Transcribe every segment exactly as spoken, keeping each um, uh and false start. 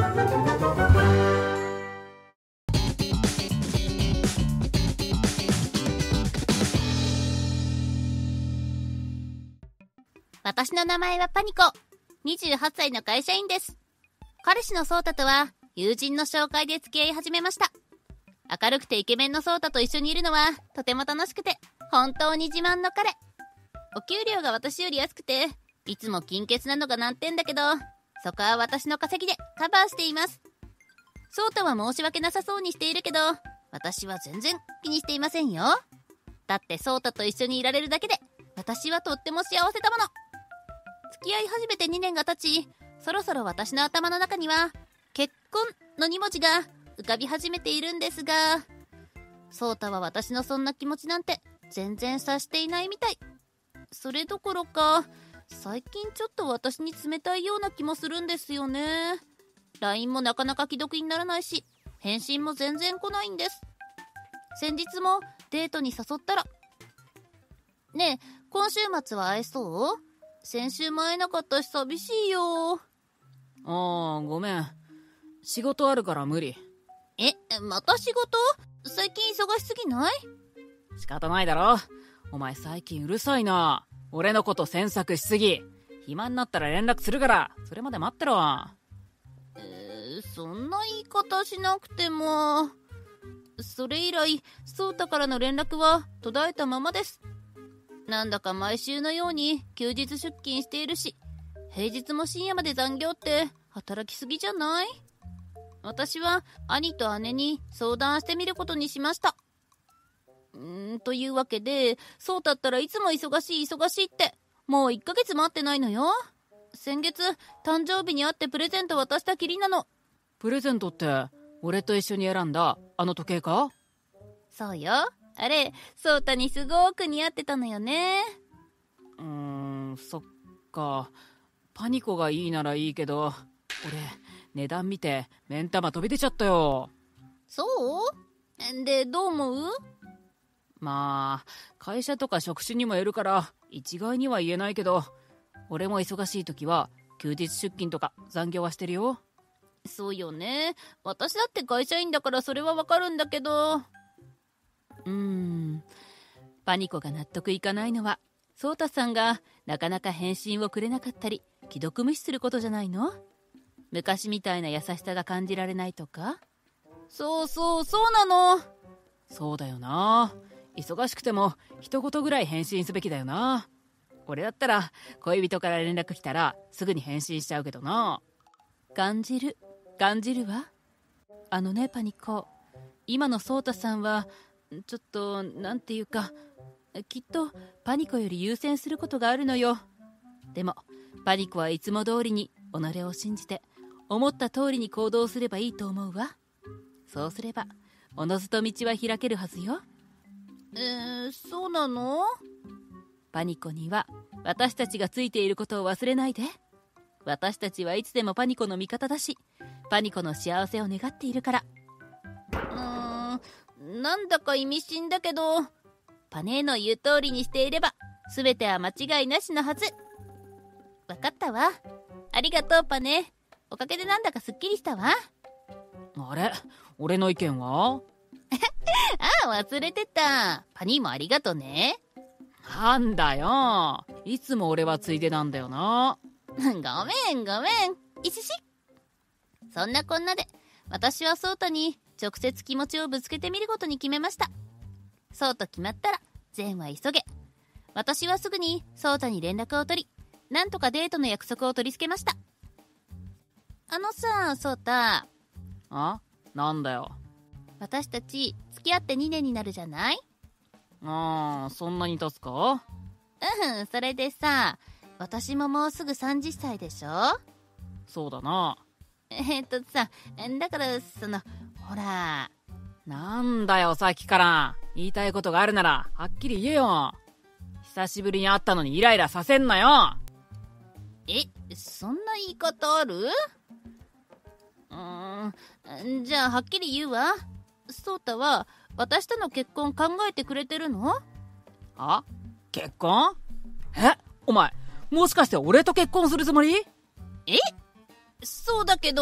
私の名前はパニコ。にじゅうはっさいの会社員です。彼氏のソータとは友人の紹介で付き合い始めました。明るくてイケメンのソータと一緒にいるのはとても楽しくて本当に自慢の彼。お給料が私より安くていつも金欠なのが難点だけど、そこは私の稼ぎでカバーしています。ソータは申し訳なさそうにしているけど、私は全然気にしていませんよ。だってソータと一緒にいられるだけで私はとっても幸せだもの。付き合い始めてにねんが経ち、そろそろ私の頭の中には結婚のに文字が浮かび始めているんですが、ソータは私のそんな気持ちなんて全然察していないみたい。それどころか最近ちょっと私に冷たいような気もするんですよね。 ライン もなかなか既読にならないし、返信も全然来ないんです。先日もデートに誘ったら、ねえ今週末は会えそう？先週も会えなかったし寂しいよ。 ああ、ごめん。仕事あるから無理。 え、また仕事？最近忙しすぎない？ 仕方ないだろ。お前最近うるさいな。俺のこと詮索しすぎ。暇になったら連絡するから、それまで待ってろ。 えー、そんな言い方しなくても。それ以来、ソータからの連絡は途絶えたままです。なんだか毎週のように休日出勤しているし、平日も深夜まで残業って働きすぎじゃない？私は兄と姉に相談してみることにしました。うーんというわけで、そうだったらいつも忙しい忙しいってもういっかげつ待ってないのよ。先月誕生日に会ってプレゼント渡したきりなの。 プレゼントって俺と一緒に選んだあの時計か？ そうよ。あれ、ソータにすごく似合ってたのよね。 うーん、そっか。パニコがいいならいいけど、俺値段見て目ん玉飛び出ちゃったよ。 そうで、どう思う？ まあ会社とか職種にもよるから一概には言えないけど、俺も忙しい時は休日出勤とか残業はしてるよ。 そうよね。私だって会社員だからそれはわかるんだけど、 うーん、パニコが納得いかないのはソータさんがなかなか返信をくれなかったり既読無視することじゃないの？昔みたいな優しさが感じられないとか？ そうそうそうなの。 そうだよな。忙しくても一言ぐらい返信すべきだよな。俺だったら恋人から連絡来たらすぐに返信しちゃうけどな。 感じる感じるわ。あのねパニコ、今のソータさんはちょっとなんていうか、きっとパニコより優先することがあるのよ。でもパニコはいつも通りに己を信じて思った通りに行動すればいいと思うわ。そうすればおのずと道は開けるはずよ。えー、そうなの？パニコには私たちがついていることを忘れないで。私たちはいつでもパニコの味方だし、パニコの幸せを願っているから。うーん、なんだか意味深だけど、パネーの言う通りにしていれば全ては間違いなしのはず。わかったわ。ありがとうパネー。おかげでなんだかすっきりしたわ。 あれ、俺の意見は？ ああ、忘れてた。パニーもありがとね。 なんだよ、いつも俺はついでなんだよな。 ごめんごめん、いしし。そんなこんなで私はソータに直接気持ちをぶつけてみることに決めました。そうと決まったら善は急げ。私はすぐにソータに連絡を取り、なんとかデートの約束を取り付けました。あのさ、ソータ。 あ？なんだよ。 私たち付き合ってにねんになるじゃない？ あー、そんなに経つか？ うん、それでさ、私ももうすぐさんじゅっさいでしょ？ そうだな。 えー、っとさ、だからその、ほら。 なんだよさっきから。言いたいことがあるならはっきり言えよ。久しぶりに会ったのにイライラさせんなよ。 え、そんな言い方ある？うーん、じゃあはっきり言うわ。ソータは私との結婚考えてくれてるの？ あ？結婚？え？お前もしかして俺と結婚するつもり？ え？そうだけど。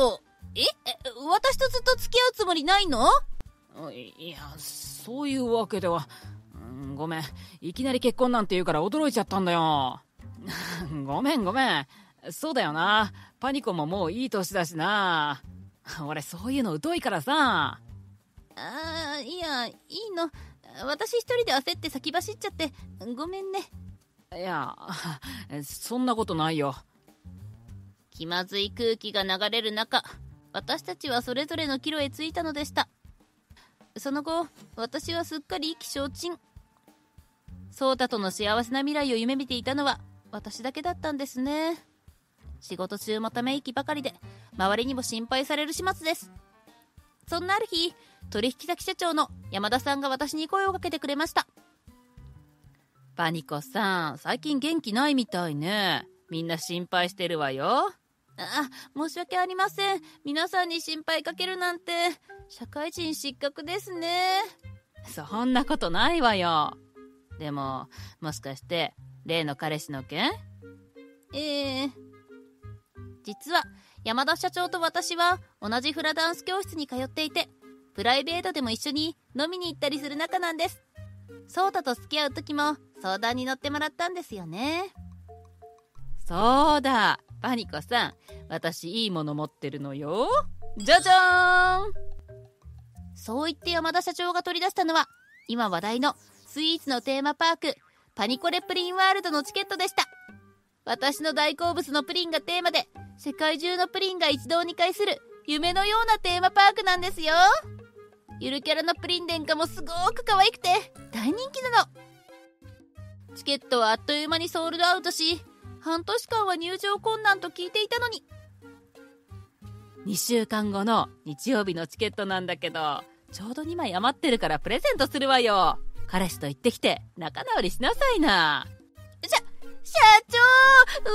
ええ、私とずっと付き合うつもりないの？ い, いや、そういうわけでは。ごめん、いきなり結婚なんて言うから驚いちゃったんだよ。ごめんごめん。そうだよな、パニコももういい年だしな。俺そういうの疎いからさ。 あー、いや、いいの。私一人で焦って先走っちゃってごめんね。 いや、そんなことないよ。 気まずい空気が流れる中、私たちはそれぞれの帰路へ着いたのでした。その後、私はすっかり意気消沈。ソータとの幸せな未来を夢見ていたのは私だけだったんですね。仕事中もため息ばかりで、周りにも心配される始末です。そんなある日、取引先社長の山田さんが私に声をかけてくれました。 パニコさん、最近元気ないみたいね。みんな心配してるわよ。 あ、申し訳ありません。皆さんに心配かけるなんて、社会人失格ですね。 そんなことないわよ。でも、もしかして例の彼氏の件？ ええー、実は山田社長と私は同じフラダンス教室に通っていて、プライベートでも一緒に飲みに行ったりする仲なんです。ソータと付き合う時も相談に乗ってもらったんですよね。 そうだ、パニコさん、私いいもの持ってるのよ。じゃじゃーん。 そう言って山田社長が取り出したのは、今話題のスイーツのテーマパーク、パニコレプリンワールドのチケットでした。私の大好物のプリンがテーマで、世界中のプリンが一堂に会する夢のようなテーマパークなんですよ。ゆるキャラのプリン殿下もすごく可愛くて大人気なの。チケットはあっという間にソールドアウトし、半年間は入場困難と聞いていたのに。 にしゅうかんごの日曜日のチケットなんだけど、ちょうどにまい余ってるからプレゼントするわよ。彼氏と行ってきて仲直りしなさいな。 しゃ、社長、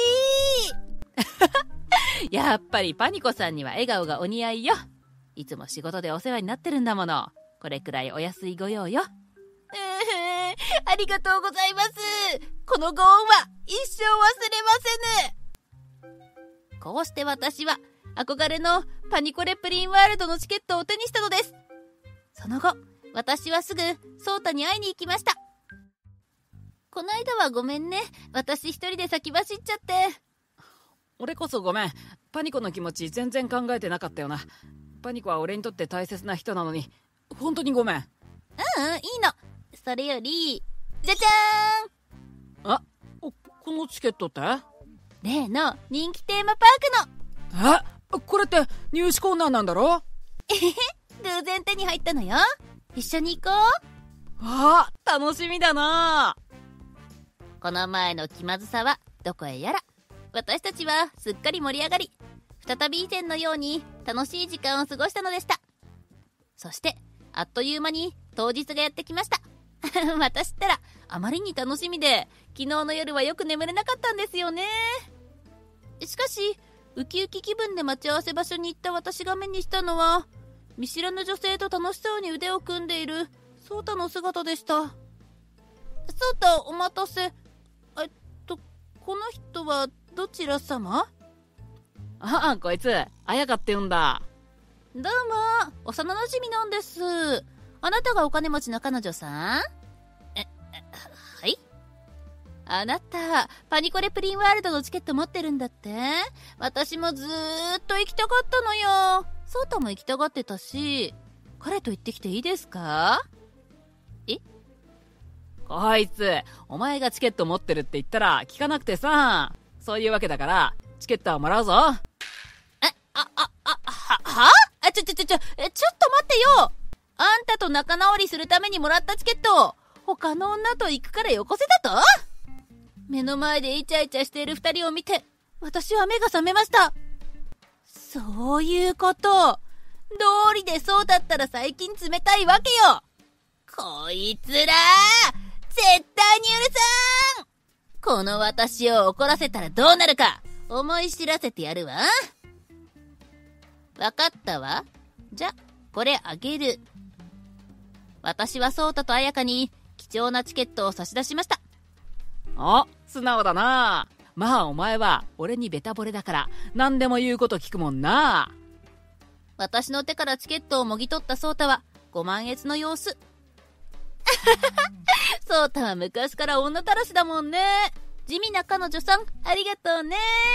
嬉しい。 やっぱりパニコさんには笑顔がお似合いよ。いつも仕事でお世話になってるんだもの。これくらいお安いご用よ。 えー、ありがとうございます。このご恩は一生忘れませぬ。こうして私は憧れのパニコレプリンワールドのチケットを手にしたのです。その後、私はすぐソータに会いに行きました。こないだはごめんね。私一人で先走っちゃって。 俺こそごめん。パニコの気持ち全然考えてなかったよな。パニコは俺にとって大切な人なのに、本当にごめん。 うんうん、いいの。それより、じゃじゃーん。 あ、このチケットって例の人気テーマパークの。え、これって入試困難なんだろ？ えへへ、偶然手に入ったのよ。一緒に行こう。 ああ、楽しみだな。 この前の気まずさはどこへやら。私たちはすっかり盛り上がり、再び以前のように楽しい時間を過ごしたのでした。そしてあっという間に当日がやってきました。私ったらあまりに楽しみで、昨日の夜はよく眠れなかったんですよね。しかしウキウキ気分で待ち合わせ場所に行った私が目にしたのは、見知らぬ女性と楽しそうに腕を組んでいるソータの姿でした。ソータ、お待たせ。えっとこの人はどちら様？ ああ、こいつ綾香って言うんだ。 どうも、幼馴染なんです。あなたがお金持ちの彼女さん？え、はい？あなた、パニコレプリンワールドのチケット持ってるんだって？私もずーっと行きたかったのよ。ソータも行きたがってたし、彼と行ってきていいですか？え？ こいつ、お前がチケット持ってるって言ったら聞かなくてさ、そういうわけだからチケットはもらうぞ。 え、あ、あ、あ、は、は？あ、ちょちょちょちょ、え、ちょっと待ってよ。あんたと仲直りするためにもらったチケット、他の女と行くからよこせたと？目の前でイチャイチャしている二人を見て、私は目が覚めました。そういうこと。道理でそうだったら最近冷たいわけよ。こいつら絶対に許さん。この私を怒らせたらどうなるか思い知らせてやるわ。わかったわ。じゃ、これあげる。私はソータと綾香に貴重なチケットを差し出しました。 あ、素直だな。まあお前は俺にベタ惚れだから何でも言うこと聞くもんな。 私の手からチケットをもぎ取ったソータはご満悦の様子。ソータは昔から女たらしだもんね。地味な彼女さん、ありがとうね。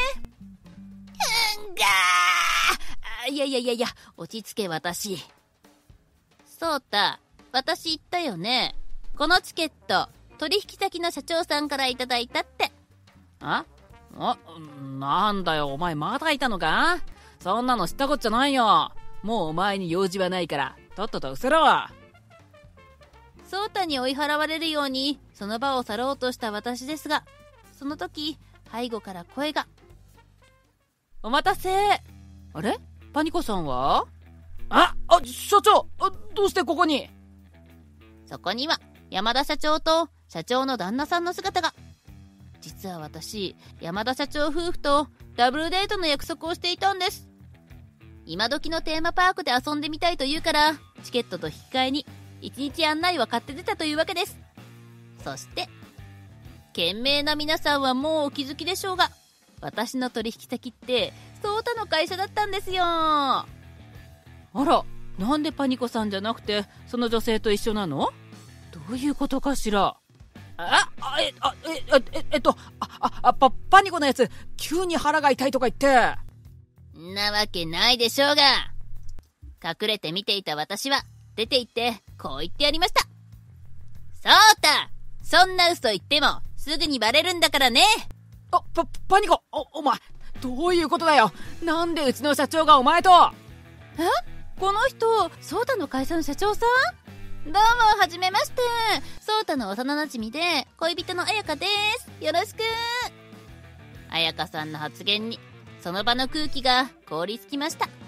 んがーいやいやいやいや、落ち着け私。 ソータ、私言ったよね。このチケット、取引先の社長さんからいただいたって。 ああ、なんだよ、お前まだいたのか？そんなの知ったこっちゃないよ。もうお前に用事はないから、とっとと失せろ。 ソータに追い払われるように、その場を去ろうとした私ですが、その時、背後から声が。 お待たせ。あれ？パニコさんは？あ、あ、社長、あ、どうしてここに？ そこには、山田社長と社長の旦那さんの姿が。実は私、山田社長夫婦とダブルデートの約束をしていたんです。今時のテーマパークで遊んでみたいと言うから、チケットと引き換えに一日案内は買って出たというわけです。そして、賢明な皆さんはもうお気づきでしょうが、私の取引先ってソータの会社だったんですよ。 あら、なんでパニコさんじゃなくてその女性と一緒なの？どういうことかしら。あ、あ、え、あ、え、え、えっと、あ、あ、パ、パニコのやつ、急に腹が痛いとか言って。 なわけないでしょうが。隠れて見ていた私は、出て行って、こう言ってやりました。ソータ！そんな嘘言っても、すぐにバレるんだからね。 あ、パ、パニコ、お、お前、どういうことだよ。なんでうちの社長がお前と。 え？この人、ソータの会社の社長さん？どうも、はじめまして。ソータの幼馴染で、恋人の彩香です。よろしく。彩香さんの発言に、その場の空気が凍りつきました。へ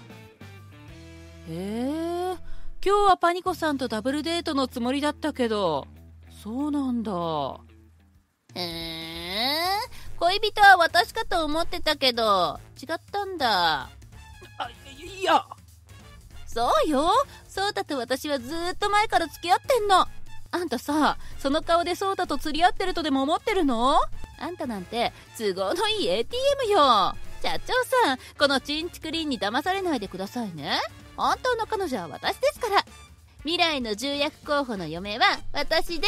え、今日はパニコさんとダブルデートのつもりだったけど、そうなんだ。 へえ、恋人は私かと思ってたけど、違ったんだ。 あ、いや。 そうよ。ソータと私はずーっと前から付き合ってんの。あんたさ、その顔でソータと釣り合ってるとでも思ってるの？あんたなんて都合のいい エーティーエム よ。社長さん、このチンチクリンに騙されないでくださいね。本当の彼女は私ですから。未来の重役候補の嫁は私です。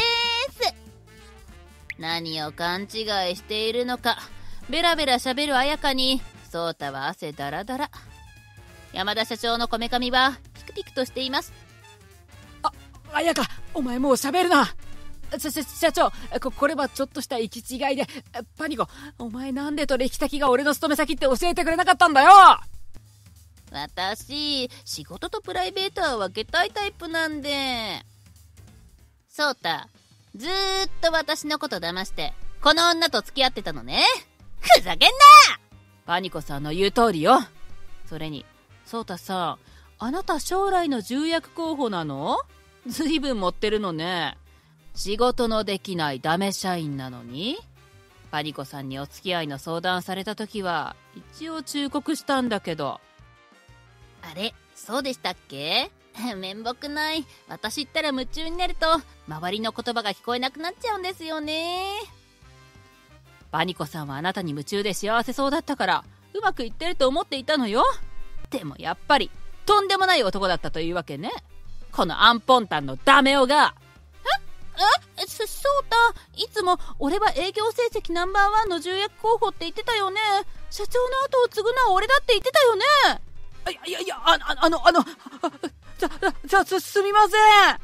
何を勘違いしているのか。ベラベラ喋る彩香に、ソータは汗だらだら。山田社長のこめかみはピクピクとしています。 あ、彩香、お前もう喋るな。社, 社長こ、これはちょっとした行き違いで。パニコ、お前なんで取引先が俺の勤め先って教えてくれなかったんだよ。 私、仕事とプライベートは分けたいタイプなんで。ソータ、ずーっと私のこと騙してこの女と付き合ってたのね。ふざけんな。 パニコさんの言う通りよ。それにソータさん、あなた将来の重役候補なの？ずいぶん持ってるのね。仕事のできないダメ社員なのに。パニコさんにお付き合いの相談された時は一応忠告したんだけど。 あれ、そうでしたっけ？めんぼくない。私ったら夢中になると周りの言葉が聞こえなくなっちゃうんですよね。 パニコさんはあなたに夢中で幸せそうだったからうまくいってると思っていたのよ。でもやっぱりとんでもない男だったというわけね。このアンポンタンのダメ男が。 ええ、そ、そうた、いつも俺は営業成績ナンバーワンの重役候補って言ってたよね。社長の後を継ぐのは俺だって言ってたよね。 いやいやいや、ああのあのじゃじゃすすみません。 あ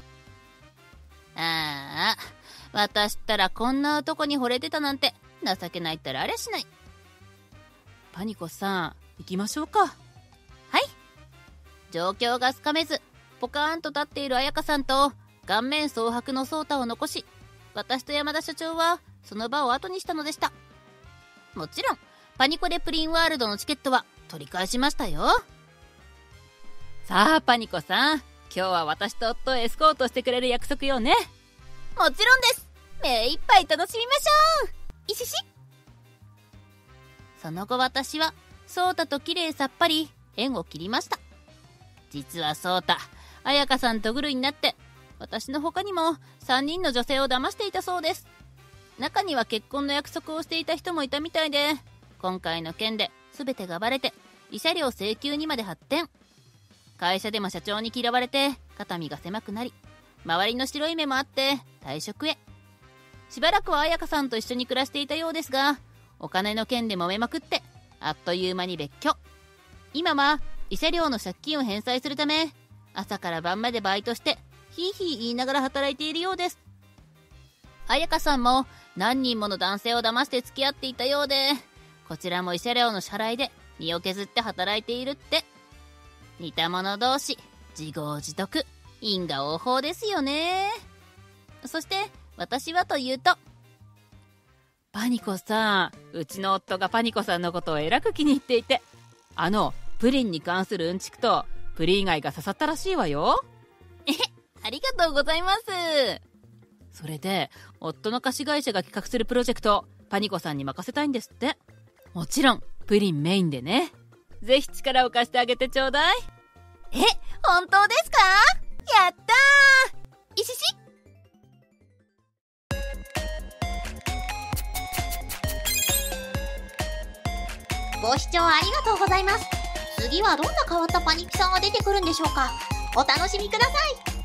あ、私ったらこんな男に惚れてたなんて情けないったらありゃしない。 パニコさん、行きましょうか。 はい。状況がつかめずポカーンと立っている彩香さんと顔面蒼白のソータを残し、私と山田社長はその場を後にしたのでした。もちろんパニコレプリンワールドのチケットは取り返しましたよ。 さあパニコさん、今日は私と夫をエスコートしてくれる約束よね。 もちろんです。目いっぱい楽しみましょう。いしし。その後私はソータときれいさっぱり縁を切りました。実はソータ、彩香さんとグルになって私の他にもさんにんの女性を騙していたそうです。中には結婚の約束をしていた人もいたみたいで、今回の件で全てがバレて慰謝料請求にまで発展。 会社でも社長に嫌われて肩身が狭くなり、周りの白い目もあって退職へ。しばらくは彩香さんと一緒に暮らしていたようですが、お金の件で揉めまくってあっという間に別居。今は慰謝料の借金を返済するため、朝から晩までバイトしてヒーヒー言いながら働いているようです。彩香さんも何人もの男性を騙して付き合っていたようで、こちらも慰謝料の支払いで身を削って働いているって。似た者同士、自業自得、因果応報ですよね。そして私はというと、パニコさん、うちの夫がパニコさんのことをえらく気に入っていて、あのプリンに関するうんちくとプリン以外が刺さったらしいわよ。 え、ありがとうございます。 それで夫の貸し会社が企画するプロジェクト、パニコさんに任せたいんですって。もちろんプリンメインでね。ぜひ力を貸してあげてちょうだい。 え、本当ですか？やったー！いしし！ご視聴ありがとうございます。次はどんな変わったパニキさんが出てくるんでしょうか？お楽しみください。